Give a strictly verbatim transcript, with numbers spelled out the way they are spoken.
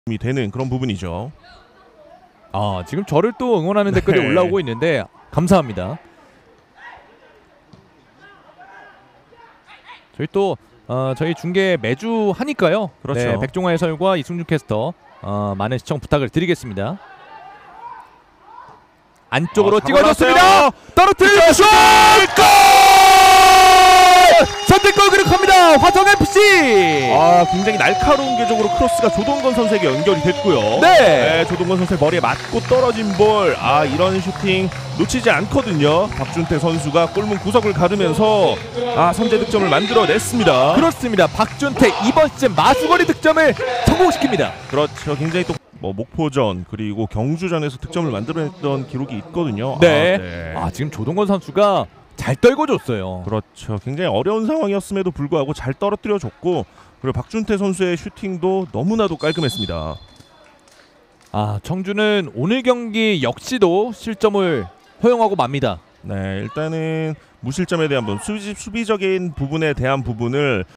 이 되는 그런 부분이죠. 아, 지금 저를 또 응원하는 댓글이 네. 올라오고 있는데 감사합니다. 저희 또 어, 저희 중계 매주 하니까요. 그렇죠. 네, 백종화 해설과 이승준 캐스터 어, 많은 시청 부탁을 드리겠습니다. 안쪽으로 어, 찍어줬습니다. 떨어뜨리는 슛! 골! 선제골 기록합니다. 화성에프씨. 아, 굉장히 날카로운 궤적으로 크로스가 조동건 선수에게 연결이 됐고요. 네. 네, 조동건 선수의 머리에 맞고 떨어진 볼. 아, 이런 슈팅 놓치지 않거든요. 박준태 선수가 골문 구석을 가르면서 아, 선제 득점을 만들어냈습니다. 그렇습니다. 박준태 이번 시즌 마수거리 득점을 성공시킵니다. 그렇죠. 굉장히 또 뭐 목포전 그리고 경주전에서 득점을 만들어냈던 기록이 있거든요. 네. 아, 네. 아, 지금 조동건 선수가 잘 떨궈줬어요. 그렇죠. 굉장히 어려운 상황이었음에도 불구하고 잘 떨어뜨려줬고, 그리고 박준태 선수의 슈팅도 너무나도 깔끔했습니다. 아, 청주는 오늘 경기 역시도 실점을 허용하고 맙니다. 네, 일단은 무실점에 대한 부분, 수비, 수비적인 부분에 대한 부분을